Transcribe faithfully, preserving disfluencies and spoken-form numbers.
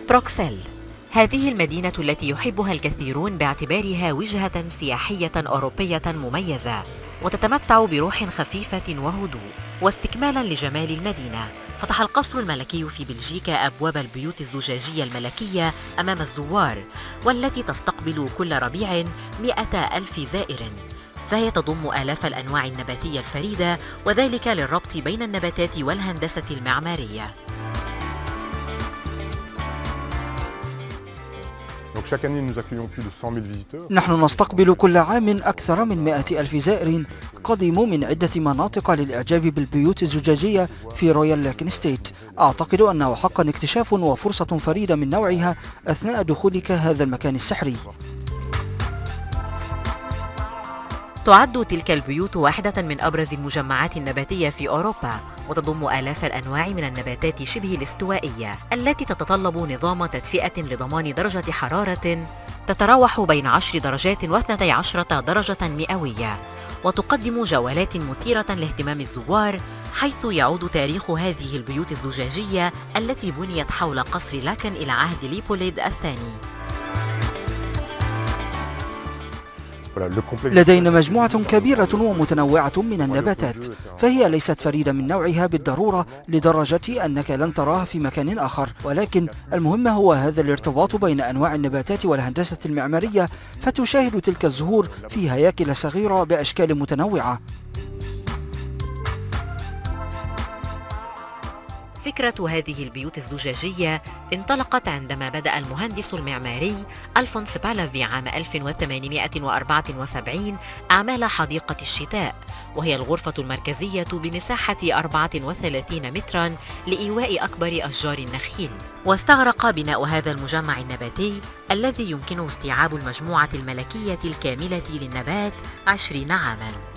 بروكسل، هذه المدينة التي يحبها الكثيرون باعتبارها وجهة سياحية أوروبية مميزة، وتتمتع بروح خفيفة وهدوء. واستكمالا لجمال المدينة، فتح القصر الملكي في بلجيكا أبواب البيوت الزجاجية الملكية أمام الزوار، والتي تستقبل كل ربيع مئة ألف زائر، فهي تضم آلاف الأنواع النباتية الفريدة، وذلك للربط بين النباتات والهندسة المعمارية. نحن نستقبل كل عام أكثر من مئة ألف زائر قدموا من عدة مناطق للإعجاب بالبيوت الزجاجية في رويال ليكن ستيت. أعتقد أنه حقا اكتشاف وفرصة فريدة من نوعها أثناء دخولك هذا المكان السحري. تعد تلك البيوت واحدة من أبرز المجمعات النباتية في أوروبا، وتضم آلاف الأنواع من النباتات شبه الاستوائية التي تتطلب نظام تدفئة لضمان درجة حرارة تتراوح بين عشر درجات واثنتي عشرة درجة مئوية، وتقدم جولات مثيرة لاهتمام الزوار، حيث يعود تاريخ هذه البيوت الزجاجية التي بنيت حول قصر لاكن إلى عهد ليبوليد الثاني. لدينا مجموعة كبيرة ومتنوعة من النباتات، فهي ليست فريدة من نوعها بالضرورة لدرجة أنك لن تراها في مكان آخر، ولكن المهم هو هذا الارتباط بين أنواع النباتات والهندسة المعمارية، فتشاهد تلك الزهور في هياكل صغيرة بأشكال متنوعة. فكرة هذه البيوت الزجاجية انطلقت عندما بدأ المهندس المعماري ألفونس بالافي عام ألف وثمانمئة وأربعة وسبعين أعمال حديقة الشتاء، وهي الغرفة المركزية بمساحة أربعة وثلاثين متراً لإيواء أكبر أشجار النخيل. واستغرق بناء هذا المجمع النباتي الذي يمكنه استيعاب المجموعة الملكية الكاملة للنبات عشرين عاماً.